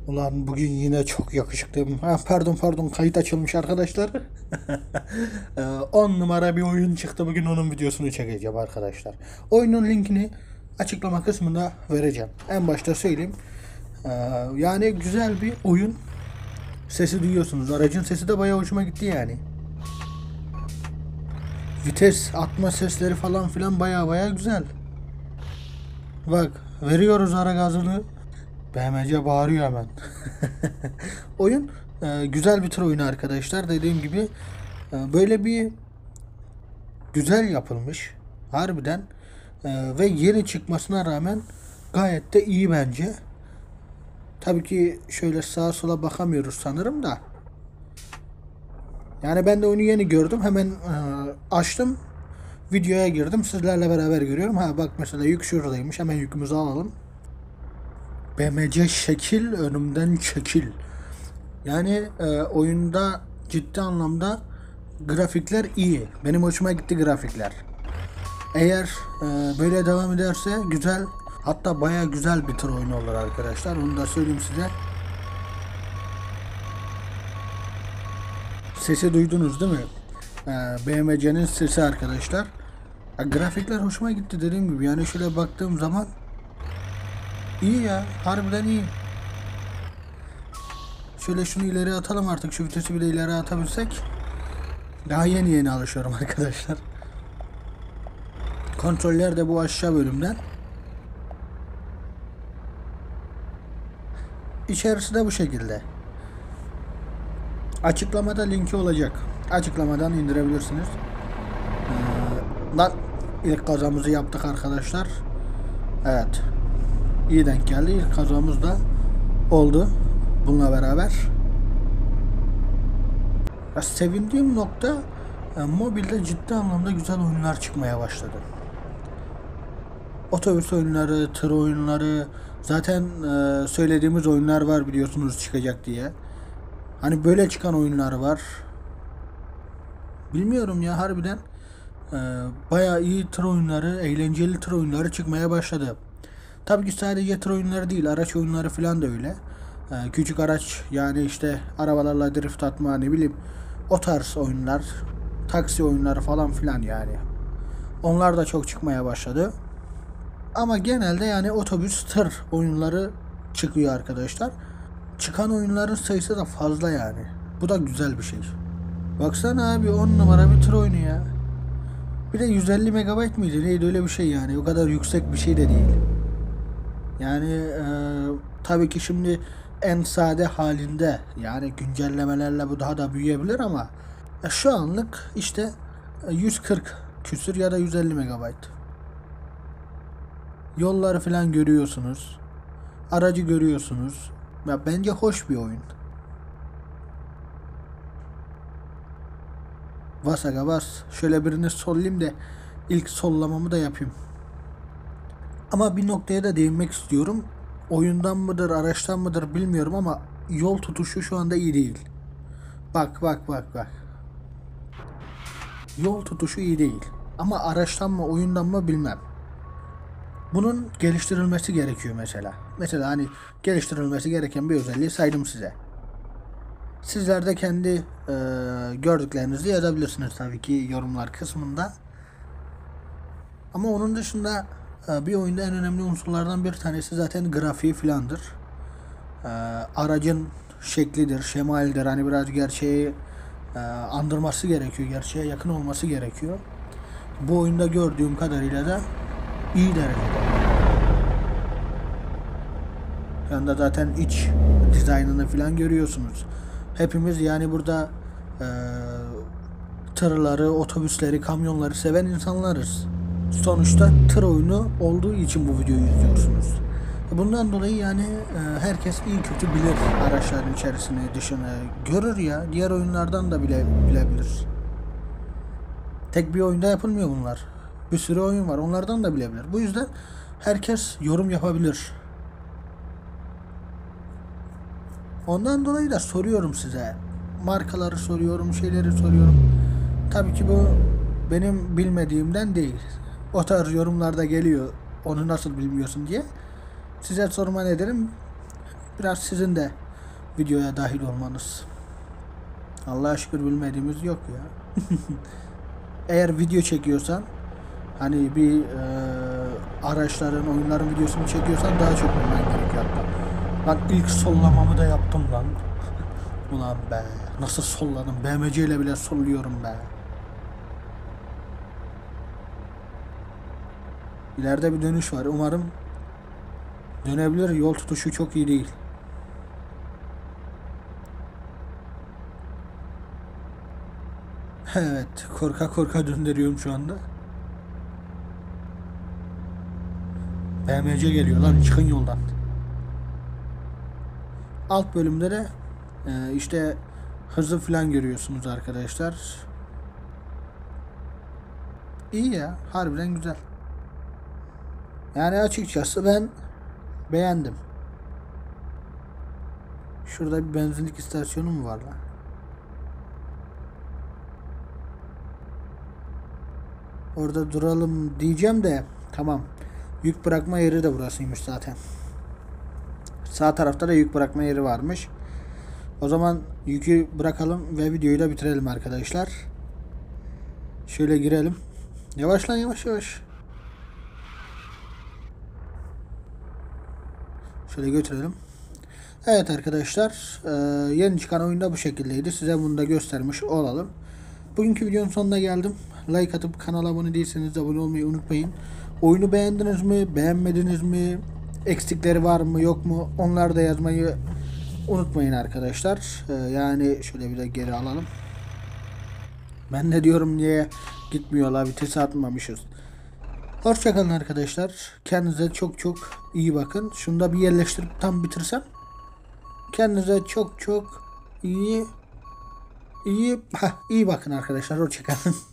Ulan bugün yine çok yakışıklıyım. Ha, pardon kayıt açılmış arkadaşlar. 10 numara bir oyun çıktı. Bugün onun videosunu çekeceğim arkadaşlar. Oyunun linkini açıklama kısmında vereceğim. En başta söyleyeyim. Ee, Yani güzel bir oyun. Sesi duyuyorsunuz. Aracın sesi de bayağı hoşuma gitti yani. Vites atma sesleri falan filan bayağı güzel. Bak, veriyoruz ara gazını. BMC bağırıyor hemen. Oyun güzel bir tır oyunu arkadaşlar. Dediğim gibi böyle bir güzel yapılmış. Harbiden. Ve yeni çıkmasına rağmen gayet de iyi bence. Tabii ki şöyle sağa sola bakamıyoruz sanırım da. Yani ben de oyunu yeni gördüm. Hemen açtım. Videoya girdim. Sizlerle beraber görüyorum. Ha bak, mesela yük şuradaymış. Hemen yükümüzü alalım. BMC şekil, önümden çekil. Yani oyunda ciddi anlamda grafikler iyi. Benim hoşuma gitti grafikler. Eğer böyle devam ederse güzel, hatta baya güzel bir tır oyunu olur arkadaşlar. Onu da söyleyeyim size. Sesi duydunuz değil mi? BMC'nin sesi arkadaşlar. Grafikler hoşuma gitti dediğim gibi. Yani şöyle baktığım zaman iyi ya. Harbiden iyi. Şöyle şunu ileri atalım artık. Şu vitesi bir de ileri atabilsek. Daha yeni alışıyorum arkadaşlar. Kontroller de bu aşağı bölümden. İçerisi de bu şekilde. Açıklamada linki olacak. Açıklamadan indirebilirsiniz. Lan, ilk kazamızı yaptık arkadaşlar. Evet. İyi denk geldi. İlk kazamız da oldu. Bununla beraber. Ya, sevindiğim nokta mobilde ciddi anlamda güzel oyunlar çıkmaya başladı. Otobüs oyunları, tır oyunları, zaten söylediğimiz oyunlar var biliyorsunuz çıkacak diye. Hani böyle çıkan oyunlar var. Bilmiyorum ya, harbiden bayağı iyi tır oyunları, eğlenceli tır oyunları çıkmaya başladı. Tabii ki sadece tır oyunları değil, araç oyunları falan da öyle. Küçük araç, yani işte arabalarla drift atma, ne bileyim, o tarz oyunlar, taksi oyunları falan filan yani. Onlar da çok çıkmaya başladı. Ama genelde yani otobüs, tır oyunları çıkıyor arkadaşlar. Çıkan oyunların sayısı da fazla yani. Bu da güzel bir şey. Baksana abi, 10 numara bir tır oyunu ya. Bir de 150 megabayt mıydı neydi, öyle bir şey yani. O kadar yüksek bir şey de değil. Yani tabii ki şimdi en sade halinde, yani güncellemelerle bu daha da büyüyebilir ama şu anlık işte 140 küsür ya da 150 megabayt. Yolları falan görüyorsunuz. Aracı görüyorsunuz. Ya bence hoş bir oyun. Bas aga bas. Şöyle birini sollayayım da ilk sollamamı da yapayım. Ama bir noktaya da değinmek istiyorum. Oyundan mıdır, araçtan mıdır bilmiyorum ama yol tutuşu şu anda iyi değil. Bak. Yol tutuşu iyi değil. Ama araçtan mı, oyundan mı bilmem. Bunun geliştirilmesi gerekiyor mesela. Mesela hani geliştirilmesi gereken bir özelliği saydım size. Sizler de kendi gördüklerinizi yazabilirsiniz tabii ki yorumlar kısmında. Ama onun dışında bir oyunda en önemli unsurlardan bir tanesi zaten grafiği filandır. E, Aracın şeklidir, şemalidir. Hani biraz gerçeği andırması gerekiyor, gerçeğe yakın olması gerekiyor. Bu oyunda gördüğüm kadarıyla da iyi derecede. Şu anda zaten iç dizaynını falan görüyorsunuz. Hepimiz yani burada e, tırları, otobüsleri, kamyonları seven insanlarız. Sonuçta tır oyunu olduğu için bu videoyu izliyorsunuz. Bundan dolayı yani herkes iyi kötü bilir araçların içerisini, dışını görür ya. Diğer oyunlardan da bile bilebilir. Tek bir oyunda yapılmıyor bunlar. Bir sürü oyun var. Onlardan da bilebilir. Bu yüzden herkes yorum yapabilir. Ondan dolayı da soruyorum size. Markaları soruyorum, şeyleri soruyorum. Tabii ki bu benim bilmediğimden değil. O tarz yorumlarda geliyor. Onu nasıl bilmiyorsun diye. Size sorma nedenim, biraz sizin de videoya dahil olmanız. Allah'a şükür bilmediğimiz yok ya. Eğer video çekiyorsan, hani bir araçların, oyunların videosunu çekiyorsan daha çok bilmen gerekiyor hatta. Lan ilk sollamamı da yaptım lan. Ulan be, nasıl solladım? BMC ile bile solluyorum be. İleride bir dönüş var. Umarım dönebilir. Yol tutuşu çok iyi değil. Evet, korka korka döndürüyorum şu anda. BMC geliyor lan, çıkın yoldan. Alt bölümde de işte hızı falan görüyorsunuz arkadaşlar. İyi ya, harbiden güzel. Yani açıkçası ben beğendim. Şurada bir benzinlik istasyonu mu var lan? Orada duralım diyeceğim de tamam. Yük bırakma yeri de burasıymış zaten. Sağ tarafta da yük bırakma yeri varmış. O zaman yükü bırakalım ve videoyu da bitirelim arkadaşlar. Şöyle girelim. Yavaş lan, yavaş yavaş. Şöyle götürelim. Evet arkadaşlar, yeni çıkan oyunda bu şekildeydi. Size bunu da göstermiş olalım. Bugünkü videonun sonuna geldim. Like atıp kanala abone değilseniz abone olmayı unutmayın. Oyunu beğendiniz mi? Beğenmediniz mi? Eksikleri var mı yok mu? Onları da yazmayı unutmayın arkadaşlar. Yani şöyle bir de geri alalım. Ben ne diyorum, niye gitmiyorlar, vitesi atmamışız. Hoşçakalın arkadaşlar. Kendinize çok çok iyi bakın. Şunu da bir yerleştirip tam bitirsem. Kendinize çok çok iyi iyi bakın arkadaşlar. Hoşçakalın.